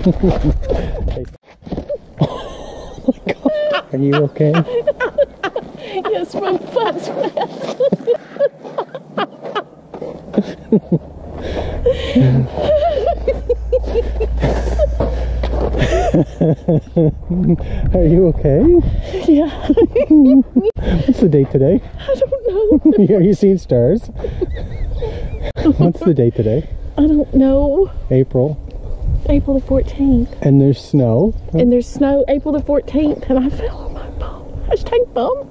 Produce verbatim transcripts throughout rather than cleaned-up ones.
Oh my God. Are you okay? Yes, my butt's wet. Are you okay? Yeah. What's the date today? I don't know. Are you seeing stars? What's the date today? I don't know. April. April the fourteenth. And there's snow. And there's snow April the fourteenth, and I fell on my bum. Hashtag bum.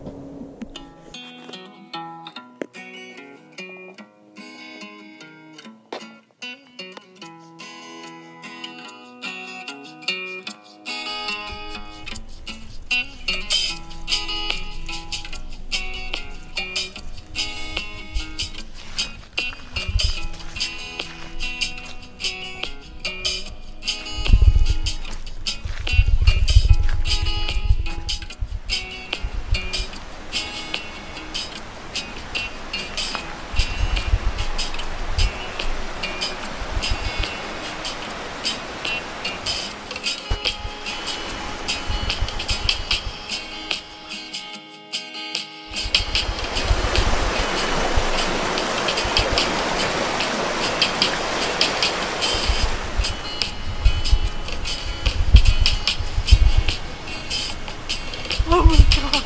Oh my God.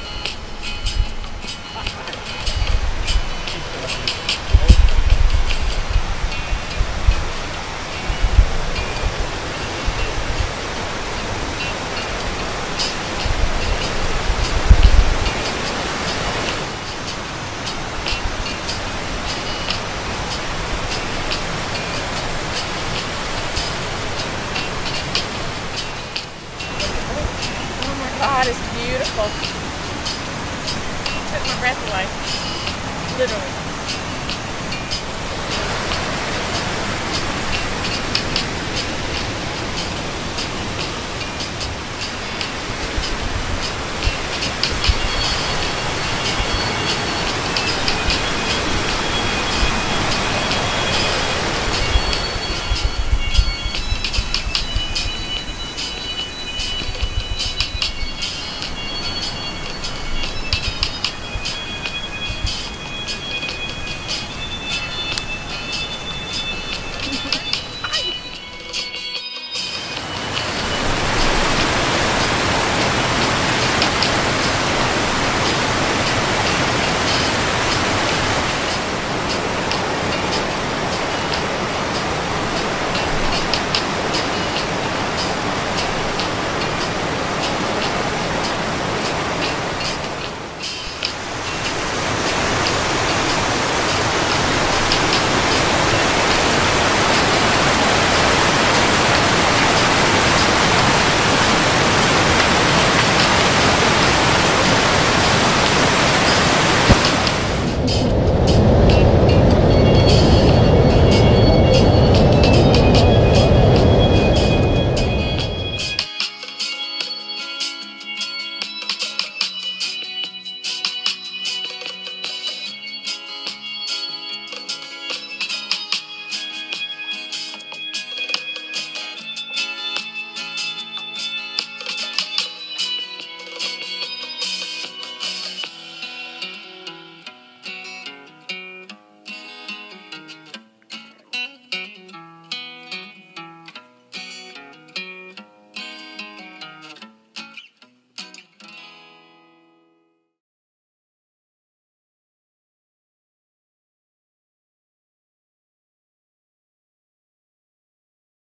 God, it's beautiful. Took my breath away. Literally.